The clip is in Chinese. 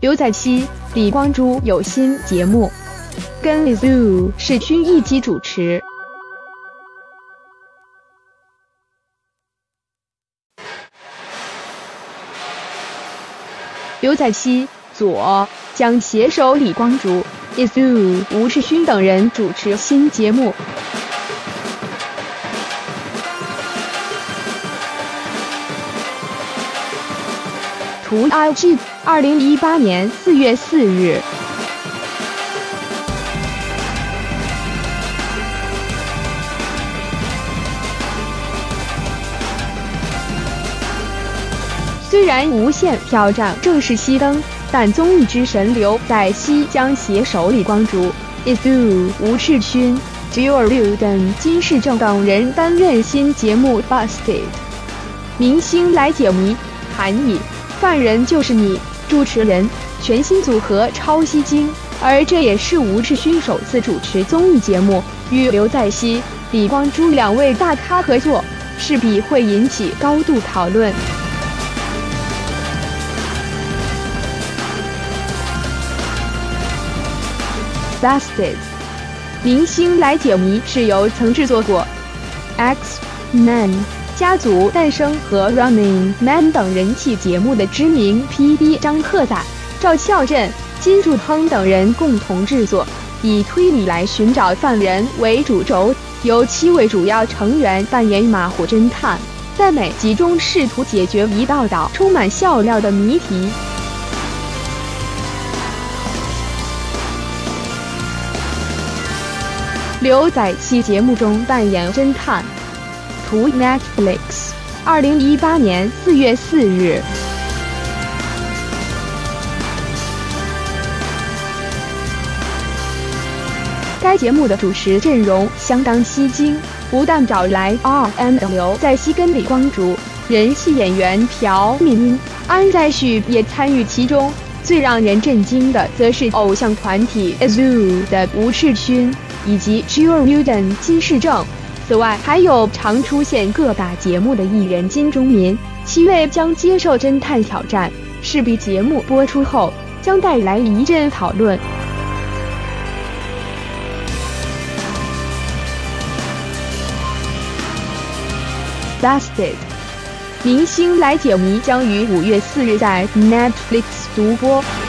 刘在熙、李光洙有新节目，跟 Exo 世勋一起主持。刘在熙左将携手李光洙、S.H.E 吴世勋等人主持新节目。图 IG 2018年4月4日。虽然无限挑战正式熄灯，但综艺之神刘在熙将携手李光洙、S.H.E 吴世勋、S.H.E 等金世正等人担任新节目 Busted 明星来解谜，韩裔犯人就是你主持人全新组合超吸睛，而这也是吴世勋首次主持综艺节目，与刘在熙、李光洙两位大咖合作，势必会引起高度讨论。Busted 明星来解谜是由曾制作过 X-Men 家族诞生和 Running Man 等人气节目的知名 PD 张赫仔、赵孝振、金柱亨等人共同制作，以推理来寻找犯人为主轴，由7位主要成员扮演马虎侦探，在每集中试图解决一道道充满笑料的谜题。刘在熙节目中扮演侦探。图 Netflix 2018年4月4日。该节目的主持阵容相当吸睛，不但找来 R&M 刘在熙跟李光洙，人气演员朴敏英、安在旭也参与其中。最让人震惊的则是偶像团体 S.H.E 的吴世勋以及 S.H.E 等金世正。此外，还有常出现各大节目的艺人金钟民，7位将接受侦探挑战，势必节目播出后将带来一阵讨论。Busted 明星来解谜将于5月4日在 Netflix 独播。